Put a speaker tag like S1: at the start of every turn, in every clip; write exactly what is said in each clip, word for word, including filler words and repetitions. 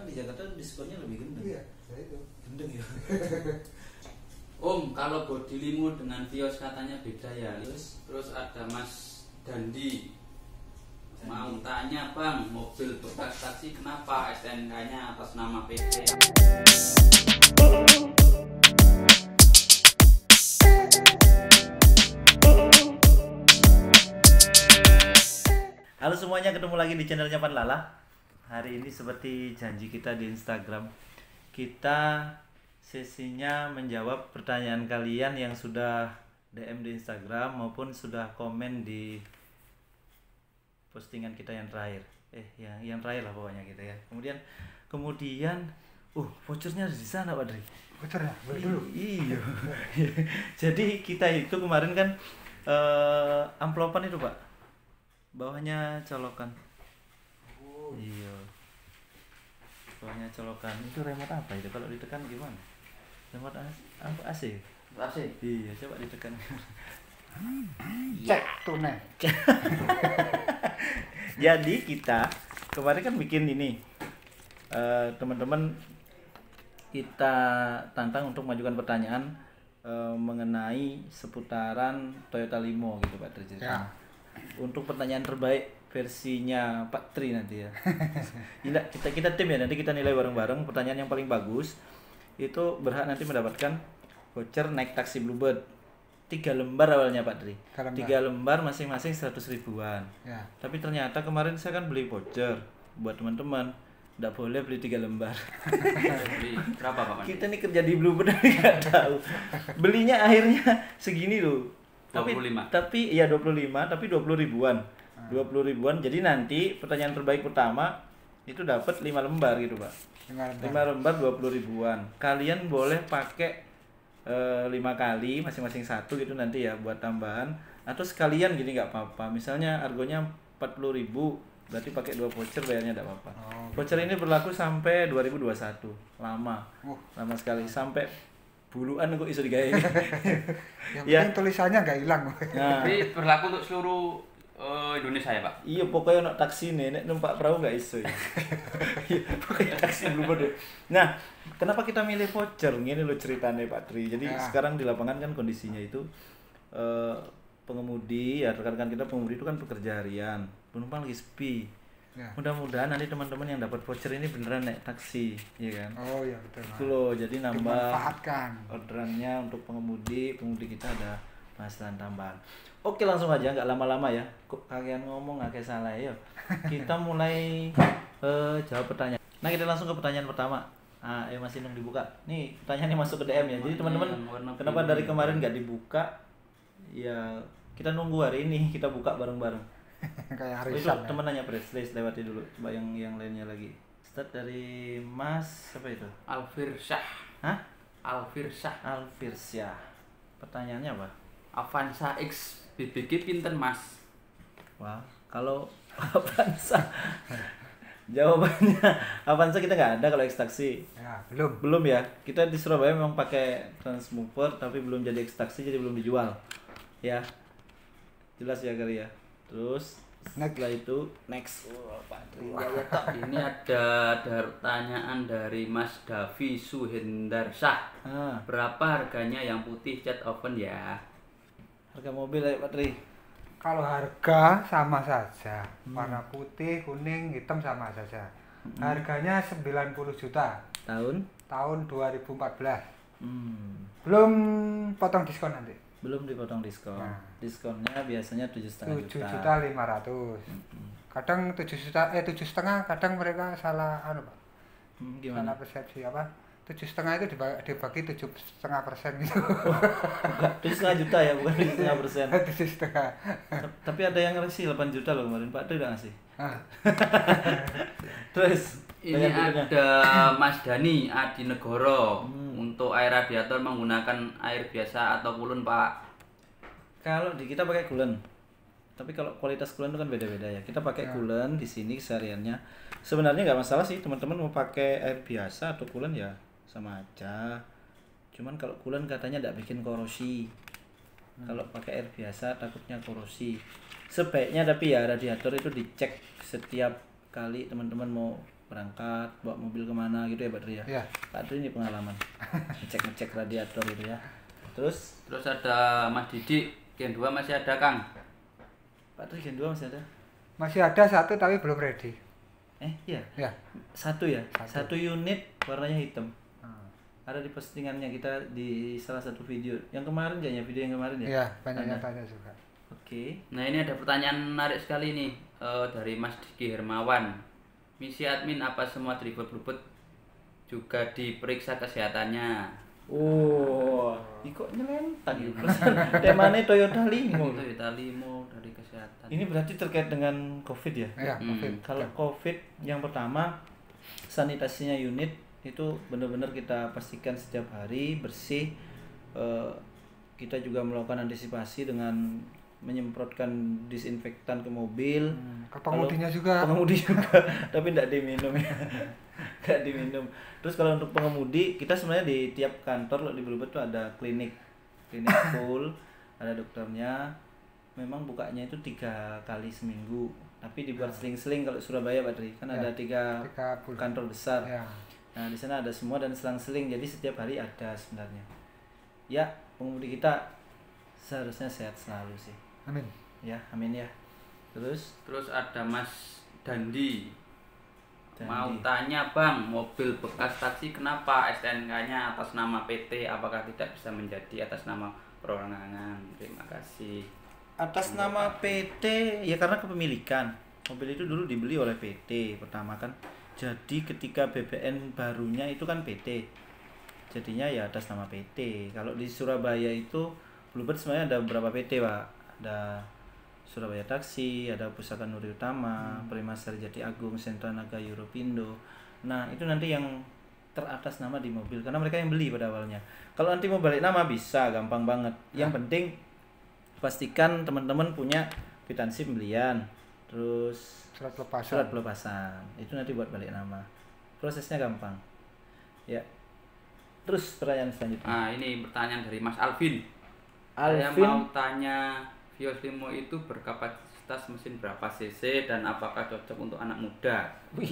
S1: di Jakarta diskonnya lebih gendeng.
S2: Iya, saya itu.
S1: Gendeng ya.
S3: Om, kalau body limo dengan Vios katanya beda ya. Terus terus ada Mas Dandi. Mau tanya bang, mobil bekas taksi kenapa S T N K-nya atas nama P T?
S1: Halo semuanya, ketemu lagi di channelnya Pan Lala. Hari ini seperti janji kita di Instagram, kita sesinya menjawab pertanyaan kalian yang sudah D M di Instagram maupun sudah komen di postingan kita yang terakhir. Eh, yang yang terakhir lah pokoknya kita ya. Kemudian kemudian uh, vouchernya ada di sana Pak Dri.
S2: Voucher ya, beli dulu.
S1: Iya. Jadi kita itu kemarin kan eh, amplopan itu Pak. Bawahnya colokan.
S2: Oh.
S1: Iya. Bawahnya colokan. Itu remote apa itu? Kalau ditekan gimana? Remote apa A C?
S3: A C.
S1: Iya, coba ditekan.
S2: Cek tunai.
S1: Jadi kita kemarin kan bikin ini uh, teman-teman kita tantang untuk mengajukan pertanyaan uh, mengenai seputaran Toyota Limo gitu Pak Tri.
S2: Ya.
S1: Untuk pertanyaan terbaik versinya Pak Tri nanti ya. Tidak, kita kita tim ya, nanti kita nilai bareng-bareng. Pertanyaan yang paling bagus itu berhak nanti mendapatkan voucher naik taksi Bluebird. Tiga lembar awalnya Pak Tri.
S2: Lembar.
S1: Tiga lembar masing-masing seratus ribuan.
S2: Ya.
S1: Tapi ternyata kemarin saya kan beli voucher buat teman-teman. Nggak boleh beli tiga lembar.
S3: Beli berapa Pak?
S1: Kita nih kerja di Bluebird nggak tahu. Belinya akhirnya segini loh. Tapi,
S3: dua puluh lima.
S1: Tapi ya dua puluh lima, tapi dua puluh ribuan. dua puluh ribuan. Jadi nanti pertanyaan terbaik pertama itu dapat lima lembar gitu, Pak. lima lembar dua puluh ribuan. Kalian boleh pakai lima kali masing-masing satu gitu nanti ya buat tambahan, atau sekalian gini nggak apa-apa. Misalnya harganya empat puluh ribu, berarti pakai dua voucher bayarnya nggak apa-apa.
S2: Oh,
S1: voucher ini berlaku sampai dua ribu dua puluh satu. Lama.
S2: Oh.
S1: Lama sekali, sampai buluan kok iso digawe.
S2: Yang
S1: Ya.
S2: penting tulisannya nggak hilang.
S1: Nah,
S3: Tapi berlaku untuk seluruh eh, Indonesia ya Pak?
S1: iya pokoknya nak taksi nih, nek numpak perahu nggak iso ya. Iya, pokoknya taksi Bluebird deh. Nah, kenapa kita milih voucher? Gini lo ceritanya Pak Tri. Jadi
S2: Ya.
S1: sekarang di lapangan kan kondisinya itu eh, pengemudi ya, rekan-rekan kita pengemudi itu kan pekerja harian, penumpang lagi sepi.
S2: Ya.
S1: Mudah-mudahan nanti teman-teman yang dapat voucher ini beneran naik taksi, ya kan?
S2: Oh iya betul.
S1: Itu loh, jadi nambah
S2: Dimanfaatkan.
S1: orderannya untuk pengemudi, pengemudi kita ada penghasilan tambahan. Oke, langsung aja, nggak lama-lama ya. Kok kalian ngomong nggak kayak salah ya? Kita mulai eh, jawab pertanyaan. Nah, kita langsung ke pertanyaan pertama. Ah, ayo Mas Inung dibuka. Nih, pertanyaannya masuk ke D M ya. Jadi teman-teman, kenapa dari kemarin nggak dibuka? Ya, kita nunggu hari ini kita buka bareng-bareng.
S2: Kayak
S1: Oh, itu
S2: arisan. Ya.
S1: teman nanya press release, lewati dulu. Coba yang yang lainnya lagi. Start dari Mas apa itu?
S3: Alfir Syah.
S1: Hah?
S3: Alfir Syah.
S1: Alfirsyah. Pertanyaannya apa?
S3: Avanza X B B G pinten Mas?
S1: Wah, kalau Avanza jawabannya Avanza kita nggak ada kalau ekstaksi.
S2: Ya, belum.
S1: Belum ya. Kita di Surabaya memang pakai Transmover tapi belum jadi ekstaksi, jadi belum dijual. Ya. Jelas ya kali ya. Terus
S2: Next.
S1: setelah itu next. Oh, Pak Tri.
S3: Ini ada ada pertanyaan dari Mas Davi Suhendarsah.
S1: Ah,
S3: Berapa harganya yang putih cat oven ya?
S1: harga mobil ya Pak Tri.
S2: Kalau harga sama saja,
S1: Hmm.
S2: warna putih, kuning, hitam sama saja. Harganya sembilan puluh juta
S1: Tahun?
S2: tahun dua ribu empat belas.
S1: Hmm.
S2: Belum potong diskon nanti.
S1: Belum dipotong diskon.
S2: Nah.
S1: Diskonnya biasanya tujuh setengah
S2: tujuh
S1: juta.
S2: juta lima ratus. Kadang tujuh juta eh tujuh setengah, kadang mereka salah anu Pak.
S1: Hmm,
S2: Salah
S1: gimana?
S2: persepsi apa? Tujuh setengah itu dibagi, dibagi tujuh setengah persen gitu.
S1: Tujuh setengah juta ya, bukan tujuh setengah persen.
S2: Tujuh setengah.
S1: Tapi ada yang ngasih delapan juta loh kemarin, Pak Tri udah ngasih.
S2: Ah,
S1: Terus
S3: Ini
S1: banyak berikutnya.
S3: ada Mas Dani Adi Negoro.
S1: Hmm.
S3: Untuk air radiator menggunakan air biasa atau kulun Pak?
S1: Kalau di kita pakai coolant. Tapi kalau kualitas coolant itu kan beda-beda ya. Kita pakai
S2: Ya.
S1: coolant di sini sehariannya. Sebenarnya nggak masalah sih teman-teman mau pakai air biasa atau coolant ya sama aja. Cuman kalau coolant katanya nggak bikin korosi. Kalau pakai air biasa takutnya korosi. Sebaiknya tapi ya radiator itu dicek setiap kali teman-teman mau berangkat bawa mobil kemana gitu ya Pak Tri ya.
S2: Iya.
S1: Pak Tri ini pengalaman ngecek ngecek radiator itu ya. Terus
S3: Terus ada Mas Didi, Gen dua masih ada Kang?
S1: Pak Tri Gen dua masih ada?
S2: Masih ada satu tapi belum ready.
S1: Eh iya.
S2: Ya.
S1: Satu ya.
S2: Satu.
S1: Satu unit warnanya hitam.
S2: Hmm.
S1: Ada di postingannya kita di salah satu video yang kemarin kayaknya video yang kemarin ya.
S2: Iya, banyak yang
S1: Ada.
S2: tanya juga.
S1: Oke.
S3: Nah ini ada pertanyaan menarik sekali nih eh, dari Mas Diki Hermawan. Misi admin apa semua driver Bluebird juga diperiksa kesehatannya?
S1: Oh, ini kok nyelentang ya. Temanya Toyota Limo.
S3: Itu Toyota Limo dari kesehatan.
S1: Ini berarti terkait dengan COVID ya?
S2: Iya,
S3: Hmm.
S2: COVID.
S1: Kalau COVID yang pertama sanitasinya unit itu benar-benar kita pastikan setiap hari bersih. Eh, kita juga melakukan antisipasi dengan menyemprotkan disinfektan ke mobil.
S2: Hmm, ke pengemudinya juga.
S1: Pengemudi juga, tapi tidak diminum ya. Tidak diminum. Terus kalau untuk pengemudi, kita sebenarnya di tiap kantor di Bluebird tuh ada klinik, klinik full, ada dokternya. Memang bukanya itu tiga kali seminggu, tapi dibuat seling-seling kalau Surabaya Pak Tri, kan
S2: Ya,
S1: ada tiga
S2: tiga bulan.
S1: kantor besar.
S2: Ya.
S1: Nah di sana ada semua dan selang-seling, jadi setiap hari ada sebenarnya. Ya pengemudi kita seharusnya sehat selalu sih.
S2: Amin.
S1: Ya amin ya. Terus
S3: Terus ada Mas Dandi.
S1: Dandi.
S3: Mau tanya Bang, mobil bekas taksi kenapa S T N K-nya atas nama P T? Apakah tidak bisa menjadi atas nama perorangan? Terima kasih.
S1: atas nama P T ya karena kepemilikan. Mobil itu dulu dibeli oleh P T pertama kan. Jadi ketika B B N barunya itu kan P T. Jadinya ya atas nama P T. Kalau di Surabaya itu Bluebird sebenarnya ada beberapa P T, Pak. Ada Surabaya Taksi, ada Pusaka Nuri Utama, Prima Sari Jati Agung, Sentra Naga Europindo. Nah, itu nanti yang teratas nama di mobil karena mereka yang beli pada awalnya. Kalau nanti mau balik nama bisa, gampang banget. Yang penting pastikan teman-teman punya kwitansi pembelian, terus
S2: Surat pelepasan.
S1: surat pelepasan. Itu nanti buat balik nama. Prosesnya gampang. Ya. Terus pertanyaan selanjutnya.
S3: Nah, ini pertanyaan dari Mas Alvin. Saya
S1: Alvin,
S3: mau tanya Vios Limo itu berkapasitas mesin berapa cc dan apakah cocok untuk anak muda?
S1: wih,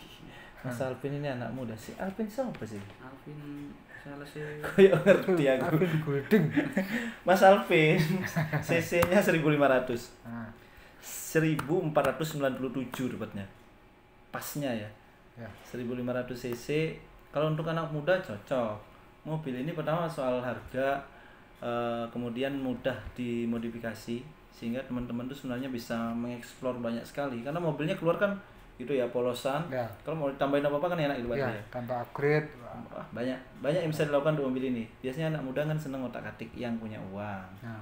S1: Mas Alvin ini anak muda sih. Alvin siapa sih?
S3: Alvin salah sih.
S1: Kayak ngerti aku.
S2: Alvin Golding.
S1: Mas Alvin, cc-nya seribu lima ratus.
S2: Nah,
S1: seribu empat ratus sembilan puluh tujuh dapatnya. Pasnya ya.
S2: ya.
S1: seribu lima ratus cc. Kalau untuk anak muda cocok. Mobil ini pertama soal harga, eh, kemudian mudah dimodifikasi sehingga teman-teman tuh sebenarnya bisa mengeksplor banyak sekali karena mobilnya keluar kan itu ya polosan.
S2: Ya.
S1: Kalau mau ditambahin apa-apa kan enak gitu
S2: Ya,
S1: ya.
S2: tambah upgrade.
S1: Wah, banyak banyak yang bisa dilakukan untuk mobil ini. Biasanya anak muda kan seneng otak-atik yang punya uang.
S2: Nah,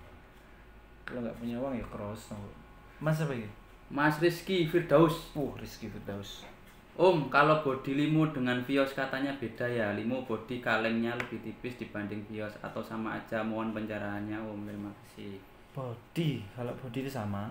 S1: Kalau nggak punya uang ya cross. Mas apa ini?
S3: Mas Rizky Firdaus.
S1: Uh, Rizky Firdaus.
S3: Om, kalau bodi Limo dengan Vios katanya beda ya. Limo bodi kalengnya lebih tipis dibanding Vios atau sama aja. Mohon pencerahannya Om. Terima kasih.
S1: Body, kalau body itu sama.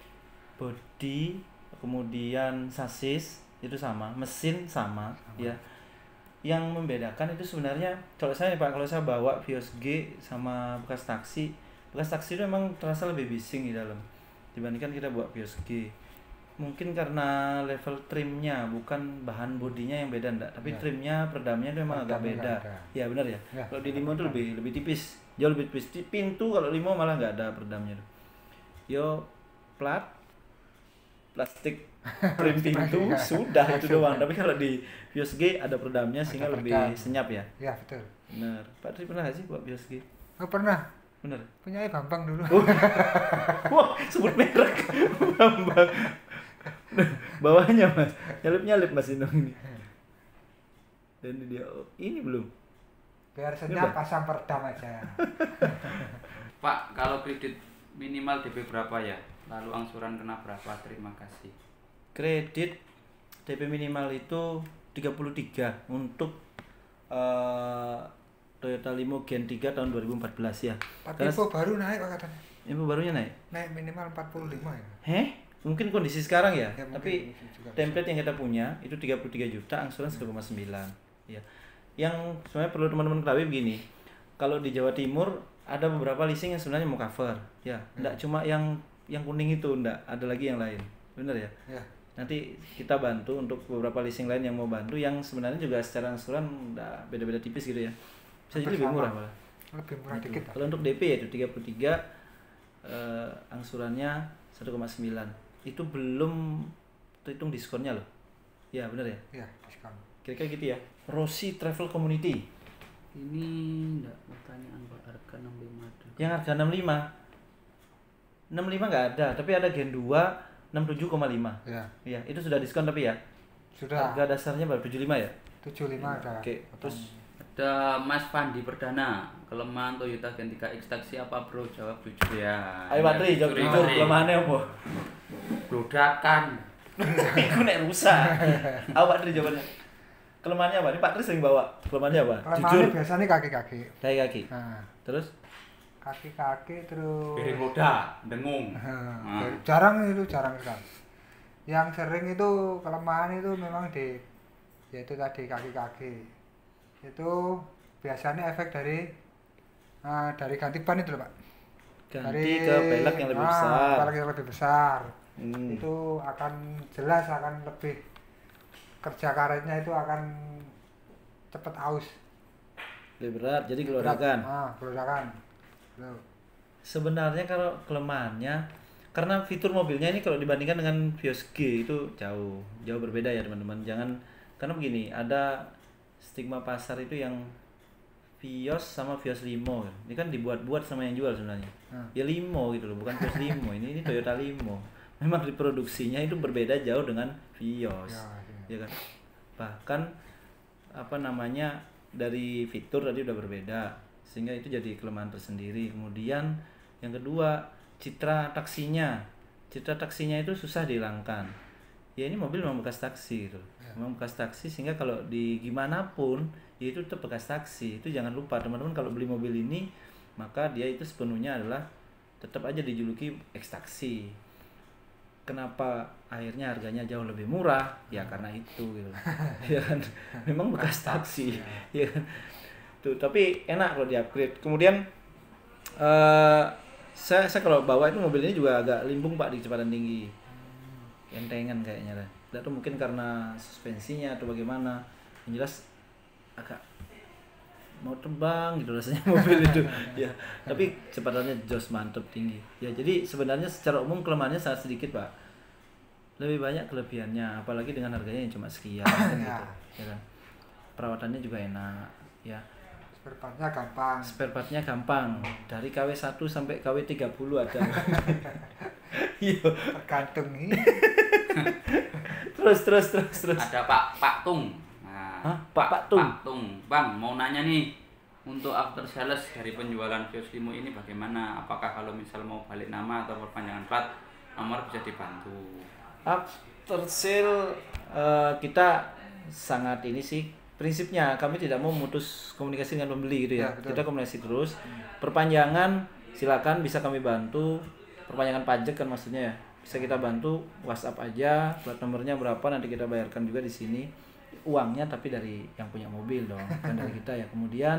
S1: Body, kemudian sasis itu sama, mesin sama,
S2: Sama.
S1: ya. Yang membedakan itu sebenarnya kalau saya nih Pak, kalau saya bawa Vios G sama bekas taksi, bekas taksi itu memang terasa lebih bising di dalam dibandingkan kita bawa Vios G. Mungkin karena level trimnya bukan bahan bodinya yang beda enggak, tapi
S2: Ya.
S1: trimnya peredamnya itu memang agak
S2: Peredamnya
S1: beda.
S2: nggak ada.
S1: Ya benar ya.
S2: Ya,
S1: Kalau di Limo itu
S2: peredam.
S1: lebih lebih tipis, jauh lebih tipis. Di pintu kalau Limo malah nggak ada peredamnya tuh. Yo plat plastik trim pintu
S2: Ya.
S1: sudah itu
S2: Sudah.
S1: doang. Tapi kalau di Vios G ada peredamnya sehingga
S2: Ada
S1: lebih
S2: peredam.
S1: senyap ya.
S2: ya betul.
S1: Benar. Pak Tri pernah nggak sih buat Vios G?
S2: Oh, pernah.
S1: Benar.
S2: Punya Bambang dulu.
S1: Wah, sebut merek. Bambang. Bawahnya Mas, nyalip-nyalip Mas Inong ini. Dan ini dia, oh, ini belum.
S2: Biar
S1: Ini,
S2: senyap
S1: Pak.
S2: pasang peredam aja.
S3: Pak, kalau kredit minimal D P berapa ya? Lalu angsuran kena berapa? Terima kasih.
S1: Kredit D P minimal itu tiga puluh tiga untuk eh, Toyota Limo Gen tiga tahun dua ribu empat belas ya.
S2: Tapi
S1: Karena
S2: info baru naik Pak katanya.
S1: info barunya naik.
S2: Naik minimal empat puluh lima ya.
S1: Heh? Mungkin kondisi sekarang ya,
S2: Ya, mungkin
S1: tapi
S2: itu juga bisa.
S1: template yang kita punya itu tiga puluh tiga juta, angsuran satu koma sembilan. Ya. Yang sebenarnya perlu teman-teman ketahui begini. Kalau di Jawa Timur ada beberapa leasing yang sebenarnya mau cover, ya. Enggak cuma yang yang kuning itu, enggak, ada lagi yang lain. Benar ya?
S2: Ya.
S1: Nanti kita bantu untuk beberapa leasing lain yang mau bantu yang sebenarnya juga secara angsuran udah beda-beda tipis gitu ya. Bisa jadi lebih
S2: Hampir
S1: murah
S2: sama.
S1: malah.
S2: Lebih murah
S1: Gitu.
S2: dikit. Pak.
S1: Kalau untuk D P ya itu tiga puluh tiga eh, angsurannya satu koma sembilan. Itu belum terhitung diskonnya loh. Ya, benar ya?
S2: Iya, diskon.
S1: Kira-kira gitu ya. Rossi Travel Community
S3: Ini enggak pertanyaan Pak, harga enam puluh lima ada.
S1: yang harga enam puluh lima. enam puluh lima nggak ada, tapi ada Gen dua enam puluh tujuh koma lima.
S2: Iya.
S1: Iya, itu sudah diskon tapi ya.
S2: Sudah.
S1: Harga dasarnya berapa? tujuh puluh lima ya?
S2: tujuh puluh lima ada.
S1: Oke, terus
S3: Ada Mas Fandi Perdana, kelemahan Toyota Gen tiga X Taxi apa bro? Jawab jujur ya.
S1: ayo Patri, jawab
S3: Jujur,
S1: jujur,
S3: Patri.
S1: kelemahannya apa?
S3: Blodakan.
S1: Iku nek rusak. Apa Patri jawabannya? Kelemahannya apa? Ini Pak Tri sering bawa. Kelemahannya apa?
S2: Kelemahannya
S1: Jujur.
S2: biasanya kaki-kaki.
S1: Kaki kaki.
S2: Nah,
S1: Terus
S2: kaki-kaki terus
S3: Piring roda, dengung.
S2: Nah, jarang itu jarang sekali. Yang sering itu kelemahan itu memang di yaitu tadi kaki-kaki. Itu biasanya efek dari ah, dari ganti ban itu loh, Pak.
S1: ganti ke pelek yang lebih
S2: ah,
S1: besar.
S2: pelek yang lebih besar.
S1: Hmm.
S2: Itu akan jelas akan lebih kerja karetnya itu akan cepat aus.
S1: Lebih berat, jadi
S2: Berat.
S1: keluarkan.
S2: Ah, keluarkan. Tuh.
S1: Sebenarnya kalau kelemahannya karena fitur mobilnya ini kalau dibandingkan dengan Vios G itu jauh jauh berbeda ya teman-teman. Jangan karena begini, ada stigma pasar itu yang Vios sama Vios Limo. Ini kan dibuat-buat sama yang jual sebenarnya.
S2: Hmm.
S1: Ya Limo gitu loh, bukan Vios Limo. Ini ini Toyota Limo. Memang diproduksinya itu berbeda jauh dengan Vios.
S2: Ya,
S1: Ya kan? Bahkan apa namanya dari fitur tadi udah berbeda sehingga itu jadi kelemahan tersendiri. Kemudian yang kedua, citra taksinya. Citra taksinya itu susah dihilangkan. Ya ini mobil memang bekas taksi gitu.
S2: Ya.
S1: Memang bekas taksi sehingga kalau di gimana pun ya itu tetap bekas taksi. Itu jangan lupa teman-teman kalau beli mobil ini maka dia itu sepenuhnya adalah tetap aja dijuluki X taksi. Kenapa akhirnya harganya jauh lebih murah? Ya karena itu gitu. Ya kan memang bekas taksi. Ya kan? Tuh, tapi enak kalau di-upgrade. Kemudian eh saya saya kalau bawa itu mobil ini juga agak limbung Pak di kecepatan tinggi. Entengan kayaknya lah. Tidak tahu mungkin karena suspensinya atau bagaimana. Yang jelas agak mau terbang gitu rasanya mobil itu. Ya, tapi kecepatannya jos mantep tinggi. Ya, jadi sebenarnya secara umum kelemahannya sangat sedikit, Pak. Lebih banyak kelebihannya, apalagi dengan harganya yang cuma sekian kan
S2: Ya.
S1: gitu. Ya kan. Perawatannya juga enak, ya.
S2: Spare partnya gampang.
S1: Spare partnya gampang. Dari K W satu sampai K W tiga puluh ada. Iya.
S2: Tergantung nih.
S1: Terus terus terus terus.
S3: Ada Pak Pak Tung. Nah,
S1: Hah? Pak Pak Tung.
S3: Pak Tung. Bang, mau nanya nih. Untuk after sales dari penjualan Vios Limo ini bagaimana? Apakah kalau misal mau balik nama atau perpanjangan plat, nomor bisa dibantu?
S1: After sale eh, kita sangat ini sih prinsipnya kami tidak mau memutus komunikasi dengan pembeli gitu ya.
S2: Ya, betul.
S1: Kita komunikasi terus. Perpanjangan silakan bisa kami bantu. Perpanjangan pajak kan maksudnya ya. Bisa kita bantu, WhatsApp aja, plat nomornya berapa nanti kita bayarkan juga di sini. Uangnya tapi dari yang punya mobil dong, bukan dari kita ya. Kemudian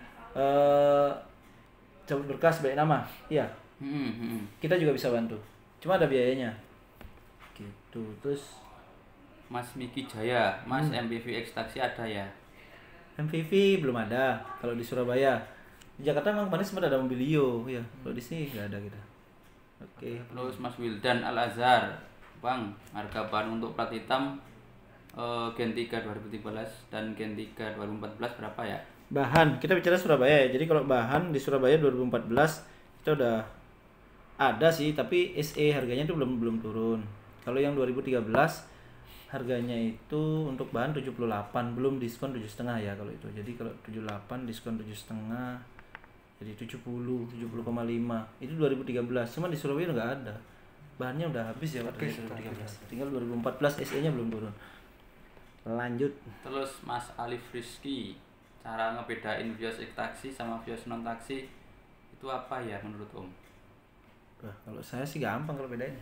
S1: eh cabut berkas balik nama. Iya,
S3: Hmm, hmm.
S1: kita juga bisa bantu. Cuma ada biayanya. Gitu. Terus
S3: Mas Miki Jaya, Mas
S1: Hmm.
S3: M P V X Taxi ada ya?
S1: M V V belum ada kalau di Surabaya. Di Jakarta memang kemarin sempat ada Mobilio ya. Kalau di sini nggak ada kita. Oke.
S3: Terus Mas Wildan Al Azhar, Bang, harga ban untuk plat hitam eh, Gen tiga dua ribu tiga belas dan Gen tiga dua ribu empat belas berapa ya?
S1: Bahan, kita bicara Surabaya ya. Jadi kalau bahan di Surabaya dua ribu empat belas kita udah ada sih, tapi S E harganya itu belum belum turun. Kalau yang dua ribu tiga belas harganya itu untuk bahan tujuh puluh delapan, belum diskon tujuh koma lima ya kalau itu. Jadi kalau tujuh puluh delapan diskon tujuh koma lima jadi tujuh puluh, tujuh puluh koma lima. Itu dua ribu tiga belas. Cuma di Surabaya nggak ada. Bahannya udah habis ya Pak dari
S2: Habis,
S1: dua ribu tiga belas.
S2: udah.
S1: Tinggal dua ribu empat belas S E-nya belum turun. Lanjut.
S3: Terus Mas Alif Rizky, cara ngebedain Vios X Taxi sama Vios non taksi itu apa ya menurut Om?
S1: Wah, kalau saya sih gampang kalau bedainnya.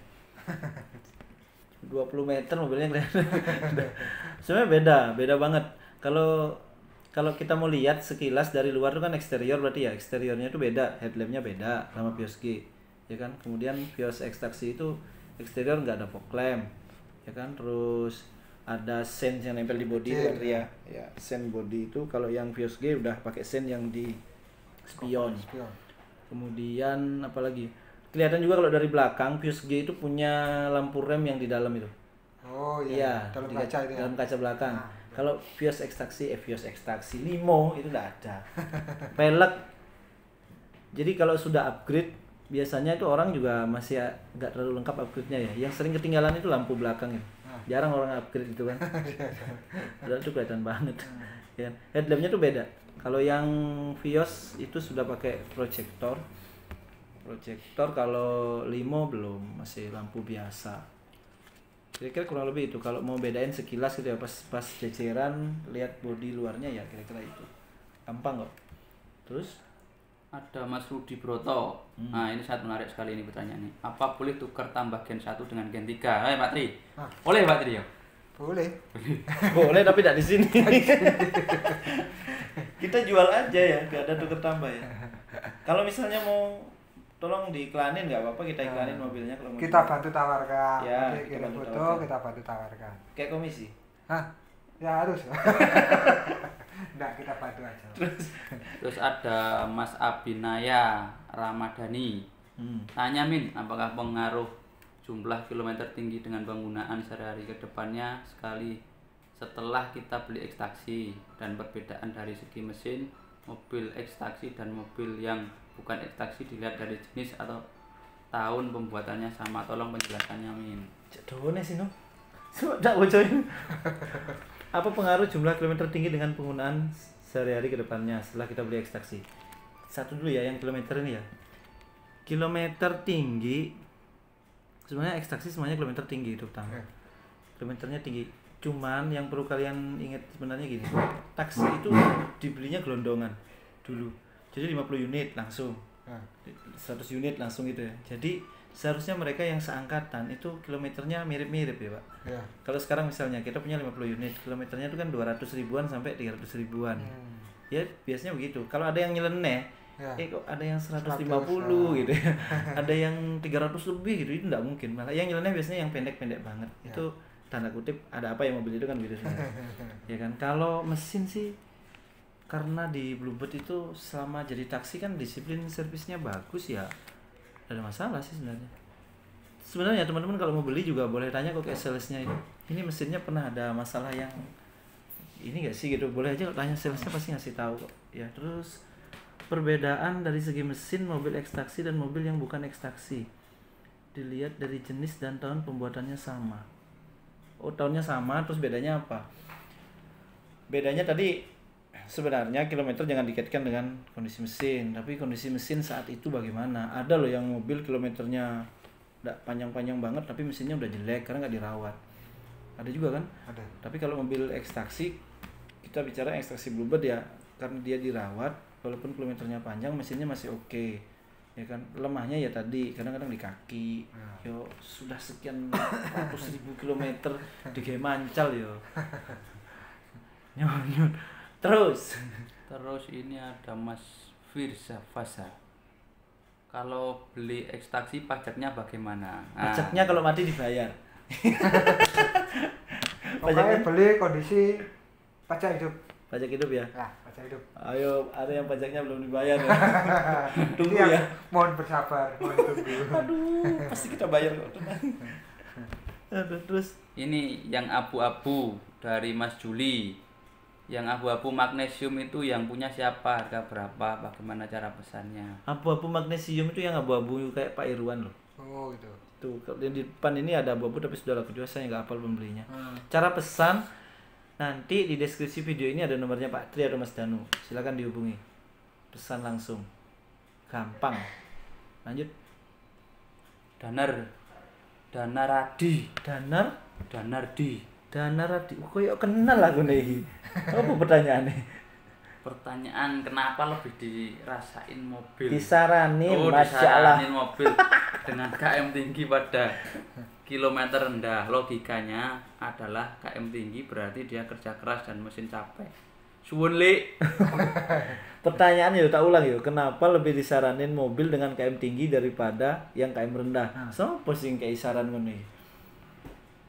S1: dua puluh meter mobilnya kelihatan. Sebenarnya beda, beda banget. Kalau kalau kita mau lihat sekilas dari luar itu kan eksterior berarti ya, eksteriornya itu beda, headlampnya beda sama Vios G. Ya kan? Kemudian Vios X Taxi itu eksterior nggak ada fog lamp. ya kan, terus ada sen yang nempel di body
S2: Sen,
S1: kan ya. Ya, sen body itu kalau yang Vios G udah pakai sen yang di spion.
S2: Spion.
S1: Kemudian apalagi? Kelihatan juga kalau dari belakang Vios G itu punya lampu rem yang di dalam itu.
S2: Oh iya,
S1: Iya,
S2: dalam
S1: di
S2: kaca itu ya.
S1: dalam kaca belakang.
S2: Nah,
S1: kalau Vios ekstraksi, eh Vios ekstraksi Limo itu enggak ada. Pelek. Jadi kalau sudah upgrade biasanya itu orang juga masih nggak terlalu lengkap upgrade-nya ya. Yang sering ketinggalan itu lampu belakang itu. Jarang orang upgrade itu kan. Padahal itu kelihatan banget. Ya, headlampnya tuh beda. Kalau yang Vios itu sudah pakai proyektor. Proyektor, kalau Limo belum, masih lampu biasa. Kira-kira kurang lebih itu. Kalau mau bedain sekilas gitu ya, pas pas ceceran lihat bodi luarnya ya kira-kira itu. Gampang kok. Terus
S3: Ada Mas Rudi Broto. Hmm. Nah, ini sangat menarik sekali ini pertanyaannya. Apa boleh tukar tambah gen satu dengan gen tiga? Eh, Pak Tri.
S2: Ah.
S3: Boleh, Pak Tri ya?
S2: Boleh.
S1: boleh tapi tidak di sini. Kita jual aja ya, nggak ada tukar tambah ya. Kalau misalnya mau tolong diiklanin nggak apa-apa, kita iklanin
S2: Nah,
S1: mobilnya kalau mau.
S2: kita
S1: dijual.
S2: bantu tawarkan.
S1: Ya,
S2: Nanti
S1: kita
S2: kirim
S1: bantu
S2: foto,
S1: tawarkan.
S2: kita bantu tawarkan.
S1: Kayak komisi.
S2: Hah? Ya harus. Enggak, kita bantu aja.
S3: Terus ada Mas Abinaya Ramadhani.
S1: Hmm.
S3: Tanya Min, apakah pengaruh jumlah kilometer tinggi dengan penggunaan sehari-hari ke depannya sekali setelah kita beli ekstraksi, dan perbedaan dari segi mesin mobil ekstraksi dan mobil yang bukan ekstraksi dilihat dari jenis atau tahun pembuatannya sama. Tolong penjelasannya Min.
S1: Jadone sih no. Sudah bocorin. Apa pengaruh jumlah kilometer tinggi dengan penggunaan sehari-hari ke depannya setelah kita beli ekstraksi? Satu dulu ya yang kilometer ini ya. Kilometer tinggi sebenarnya ekstraksi semuanya kilometer tinggi itu utama. Kilometernya tinggi. Cuman yang perlu kalian ingat sebenarnya gini. Taksi itu dibelinya gelondongan dulu. Jadi lima puluh unit langsung. seratus unit langsung gitu ya. Jadi seharusnya mereka yang seangkatan itu kilometernya mirip-mirip ya Pak.
S2: Ya.
S1: Kalau sekarang misalnya kita punya lima puluh unit, kilometernya itu kan dua ratus ribuan sampai tiga ratus ribuan.
S2: Hmm.
S1: Ya biasanya begitu. Kalau ada yang nyeleneh,
S2: Ya.
S1: eh kok ada yang seratus lima puluh
S2: seratus,
S1: gitu ya. Ada yang tiga ratus lebih gitu, itu enggak mungkin. Malah yang nyeleneh biasanya yang pendek-pendek banget.
S2: Ya.
S1: Itu tanda kutip ada apa yang mobil itu kan gitu sebenarnya. Ya kan. Kalau mesin sih karena di Bluebird itu selama jadi taksi kan disiplin servisnya bagus ya. Tidak ada masalah sih sebenarnya. Sebenarnya teman-teman kalau mau beli juga boleh tanya kok ke salesnya itu. Ini mesinnya pernah ada masalah yang ini enggak sih gitu. Boleh aja tanya salesnya, pasti ngasih tahu kok. Ya, terus perbedaan dari segi mesin mobil ekstraksi dan mobil yang bukan ekstraksi. Dilihat dari jenis dan tahun pembuatannya sama. Oh, tahunnya sama, terus bedanya apa? Bedanya tadi sebenarnya kilometer jangan dikaitkan dengan kondisi mesin, tapi kondisi mesin saat itu bagaimana. Ada loh yang mobil kilometernya udah panjang-panjang banget tapi mesinnya udah jelek karena nggak dirawat. Ada juga kan?
S2: Ada.
S1: Tapi kalau mobil ekstraksi, kita bicara ekstraksi Bluebird ya, karena dia dirawat walaupun kilometernya panjang mesinnya masih oke. Ya kan, lemahnya ya tadi kadang-kadang di kaki. Yo sudah sekian ratus ribu kilometer digawe mancal yo. Nyonyot. Terus
S3: Terus ini ada Mas Firza Fasa. Kalau beli ekstraksi pajaknya bagaimana? Nah,
S1: pajaknya kalau mati dibayar.
S2: Pokoknya beli kondisi pajak hidup.
S1: Pajak hidup ya.
S2: Nah, pajak hidup.
S1: Ayo, ada yang pajaknya belum dibayar ya. Tunggu
S2: Ini yang
S1: ya.
S2: Mohon bersabar, mohon tunggu.
S1: Aduh, pasti kita bayar kok. Tenang. Aduh, terus
S3: ini yang abu-abu dari Mas Juli. Yang abu-abu magnesium itu yang punya siapa? Harga berapa? Bagaimana cara pesannya?
S1: abu-abu magnesium itu yang abu-abu kayak Pak Irwan loh.
S2: Oh, gitu.
S1: Tuh, yang di depan ini ada abu-abu tapi sudah laku jual, saya nggak hafal pembelinya.
S2: Hmm.
S1: Cara pesan nanti di deskripsi video ini ada nomornya Pak Tri atau Mas Danu. Silakan dihubungi. Pesan langsung. Gampang. Lanjut.
S3: Danar Danaradi
S1: Danar,
S3: Danardi.
S1: Danaradi. Oh, kok kenal aku nih. Apa pertanyaannya?
S3: Pertanyaan kenapa lebih dirasain mobil?
S1: Disaranin,
S3: Oh,
S1: Masya Allah.
S3: disaranin mobil dengan K M tinggi pada kilometer rendah. Logikanya adalah K M tinggi berarti dia kerja keras dan mesin capek. Suwun li.
S1: Pertanyaan yuk, tak ulang yuk. Kenapa lebih disaranin mobil dengan K M tinggi daripada yang K M rendah?
S2: Nah.
S1: Sopo sing kayak saran ngono iki?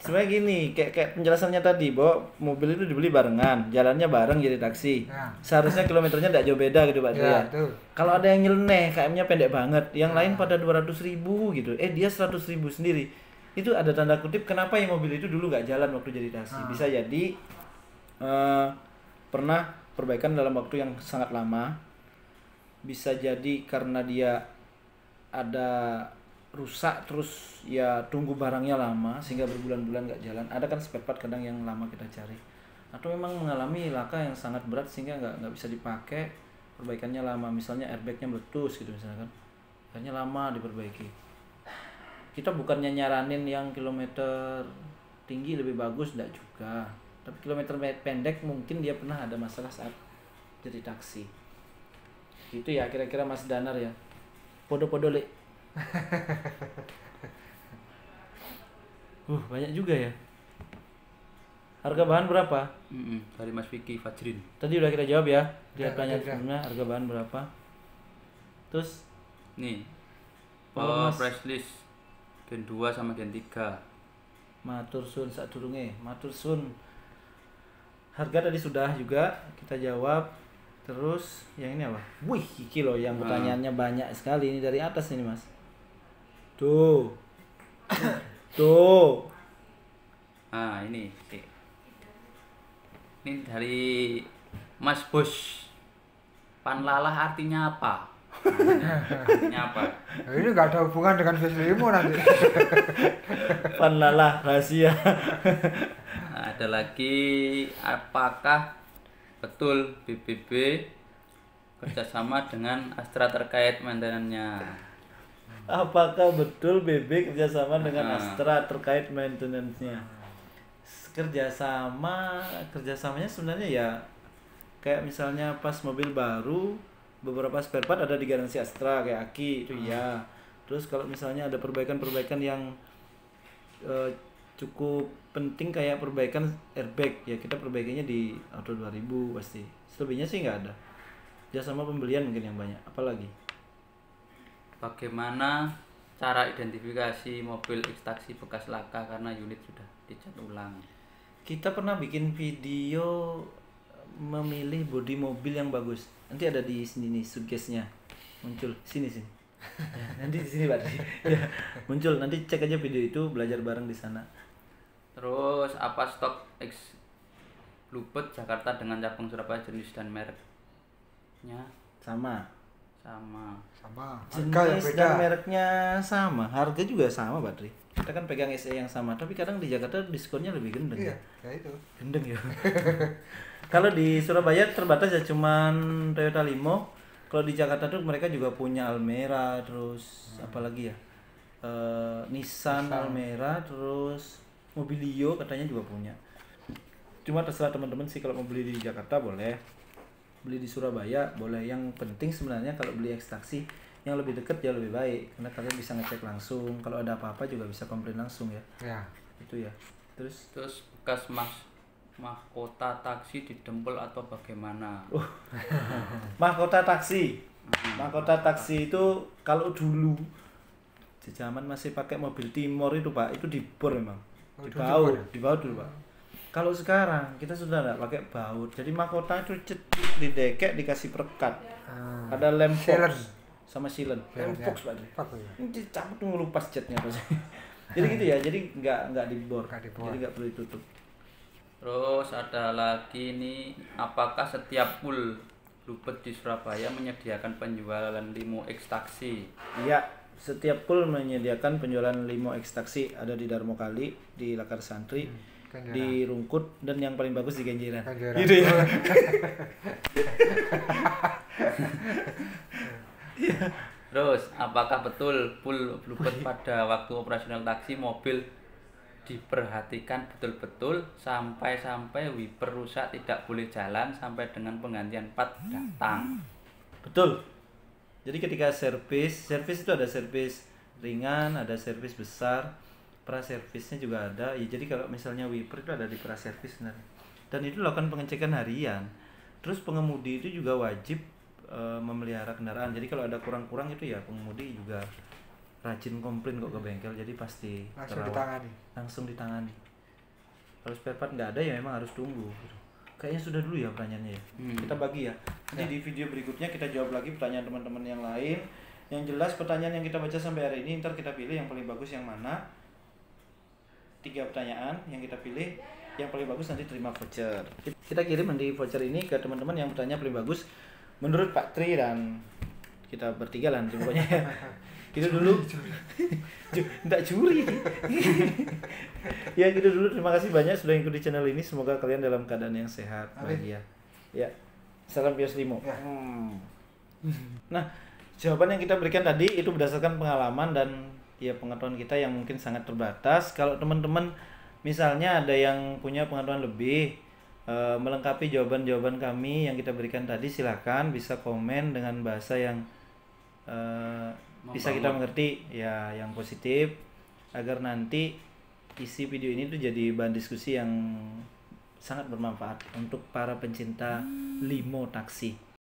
S1: sebenarnya gini, kayak kayak penjelasannya tadi bahwa mobil itu dibeli barengan, jalannya bareng jadi taksi.
S2: Ya.
S1: Seharusnya kilometernya tidak jauh beda gitu Pak Tri,
S2: Ya,
S1: ya.
S2: betul.
S1: Kalau ada yang nyeleneh, K M-nya pendek banget, yang
S2: Ya.
S1: lain pada dua ratus ribu gitu. Eh dia seratus ribu sendiri. Itu ada tanda kutip kenapa yang mobil itu dulu nggak jalan waktu jadi taksi.
S2: Ah.
S1: Bisa jadi eh, pernah perbaikan dalam waktu yang sangat lama. Bisa jadi karena dia ada rusak terus ya tunggu barangnya lama sehingga berbulan-bulan nggak jalan. Ada kan spare part kadang yang lama kita cari. Atau memang mengalami laka yang sangat berat sehingga nggak nggak bisa dipakai, perbaikannya lama, misalnya airbagnya meletus gitu misalnya kan, akhirnya lama diperbaiki. Kita bukannya nyaranin yang kilometer tinggi lebih bagus, enggak juga, tapi kilometer pendek mungkin dia pernah ada masalah saat jadi taksi. Itu ya kira-kira Mas Danar ya, podo-podo le. uh banyak juga ya. Harga bahan berapa?
S3: Mm-mm, dari Mas Vicky Fajrin.
S1: Tadi udah kita jawab ya.
S2: Ya,
S1: Lihat pertanyaan
S2: udah, udah.
S1: sebelumnya, harga bahan berapa? Terus
S3: Nih.
S1: Kalau
S3: Oh,
S1: Mas-
S3: price list Gen dua sama Gen tiga.
S1: matur sun sadurunge, matur sun. Harga tadi sudah juga kita jawab. Terus yang ini apa? Wih, iki loh yang
S3: Nah.
S1: pertanyaannya banyak sekali ini dari atas ini, Mas. Tuh. Tuh.
S3: Nah, ini. Oke. Ini dari Mas Bos. Panlalah artinya apa? Nah, artinya apa?
S2: Nah, ini nggak ada hubungan dengan Veslimo nanti.
S1: Panlalah rahasia.
S3: Nah, ada lagi, apakah betul B B B kerjasama dengan Astra terkait maintenance-nya?
S1: Apakah betul B B kerjasama dengan
S3: Nah.
S1: Astra terkait maintenance-nya? Kerjasama, kerjasamanya sebenarnya ya kayak misalnya pas mobil baru beberapa spare part ada di garansi Astra kayak aki itu ya. Terus kalau misalnya ada perbaikan-perbaikan yang eh, cukup penting kayak perbaikan airbag ya kita perbaikannya di Auto dua ribu pasti. Selebihnya sih nggak ada. Kerjasama pembelian mungkin yang banyak. Apalagi?
S3: Bagaimana cara identifikasi mobil ekstaksi bekas laka karena unit sudah dicat ulang?
S1: Kita pernah bikin video memilih bodi mobil yang bagus. Nanti ada di sini nih suggestnya muncul sini sini. Ya, nanti di sini Pak. Ya, muncul nanti cek aja video itu belajar bareng di sana.
S3: Terus apa stok X Bluebird Jakarta dengan cabang Surabaya jenis dan mereknya
S1: Sama.
S3: sama?
S2: Sama. Harga yang
S1: Jenis
S2: beda.
S1: dan mereknya sama, harga juga sama Pak Tri. Kita kan pegang S E yang sama, tapi kadang di Jakarta diskonnya lebih gendeng.
S2: Iya,
S1: Ya.
S2: ya itu.
S1: Gendeng ya. Kalau di Surabaya terbatas ya cuman Toyota Limo. Kalau di Jakarta tuh mereka juga punya Almera, terus apalagi ya? Eh, Nissan,
S2: Nissan.
S1: Almera, terus Mobilio katanya juga punya. Cuma terserah teman-teman sih kalau mau beli di Jakarta boleh. Beli di Surabaya boleh. Yang penting sebenarnya kalau beli ekstraksi yang lebih dekat ya lebih baik karena kalian bisa ngecek langsung. Kalau ada apa-apa juga bisa komplain langsung ya.
S2: Ya.
S1: Itu ya. Terus
S3: Terus bekas mas mahkota taksi didempel atau bagaimana?
S1: mahkota taksi. Mahkota taksi itu kalau dulu di zaman masih pakai mobil Timor itu Pak, itu dibor memang.
S2: Oh, itu
S1: Dibaut,
S2: dibor ya?
S1: dibaut dulu Pak. Kalau sekarang kita sudah enggak pakai baut. Jadi mahkota itu cet didekek dikasih perekat.
S2: Hmm.
S1: Ada lem
S2: Sealant.
S1: fox sama silen. Lem
S2: Sealant, ya.
S1: fox Pak.
S2: Pak, ya.
S1: Ini dicabut ngelupas catnya terus. Jadi gitu ya. Jadi enggak enggak dibor.
S2: Nggak dibor.
S1: Jadi enggak perlu ditutup.
S3: Terus ada lagi nih, apakah setiap pool Bluebird di Surabaya menyediakan penjualan limo X taksi?
S1: Iya, setiap pool menyediakan penjualan limo X taksi ada di Darmo Kali, di Lakar Santri,
S2: Kenjeran.
S1: di Rungkut dan yang paling bagus di Kenjeran.
S2: Kenjeran.
S1: Gitu ya.
S3: Terus apakah betul pool Bluebird pada waktu operasional taksi mobil diperhatikan betul-betul sampai-sampai wiper rusak tidak boleh jalan sampai dengan penggantian plat datang?
S1: Betul. Jadi ketika servis, servis itu ada servis ringan, ada servis besar, pra servisnya juga ada. Ya, jadi kalau misalnya wiper itu ada di pra servis sebenarnya. Dan itu lakukan pengecekan harian. Terus pengemudi itu juga wajib e, memelihara kendaraan. Jadi kalau ada kurang-kurang itu ya pengemudi juga rajin komplain kok ke bengkel. Jadi pasti
S2: Langsung
S1: terawat.
S2: ditangani.
S1: Langsung ditangani. Kalau spare part nggak ada ya memang harus tunggu gitu. Kayaknya sudah dulu ya pertanyaannya ya.
S3: Hmm.
S1: Kita bagi ya. Nanti
S2: Ya.
S1: di video berikutnya kita jawab lagi pertanyaan teman-teman yang lain. Yang jelas pertanyaan yang kita baca sampai hari ini, ntar kita pilih yang paling bagus yang mana. Tiga pertanyaan yang kita pilih, yang paling bagus nanti terima voucher. Kita kirim nanti voucher ini ke teman-teman yang bertanya paling bagus menurut Pak Tri dan kita bertiga lah nanti pokoknya. Itu dulu. Enggak curi. Ya gitu dulu. Terima kasih banyak sudah ikuti channel ini. Semoga kalian dalam keadaan yang sehat, bahagia. Ya. Salam Pios Limo.
S2: Ya.
S1: Hmm. Nah, jawaban yang kita berikan tadi itu berdasarkan pengalaman dan ya pengetahuan kita yang mungkin sangat terbatas. Kalau teman-teman misalnya ada yang punya pengetahuan lebih e, melengkapi jawaban-jawaban kami yang kita berikan tadi, silakan bisa komen dengan bahasa yang e, bisa kita mengerti ya, yang positif, agar nanti isi video ini tuh jadi bahan diskusi yang sangat bermanfaat untuk para pencinta limo taksi.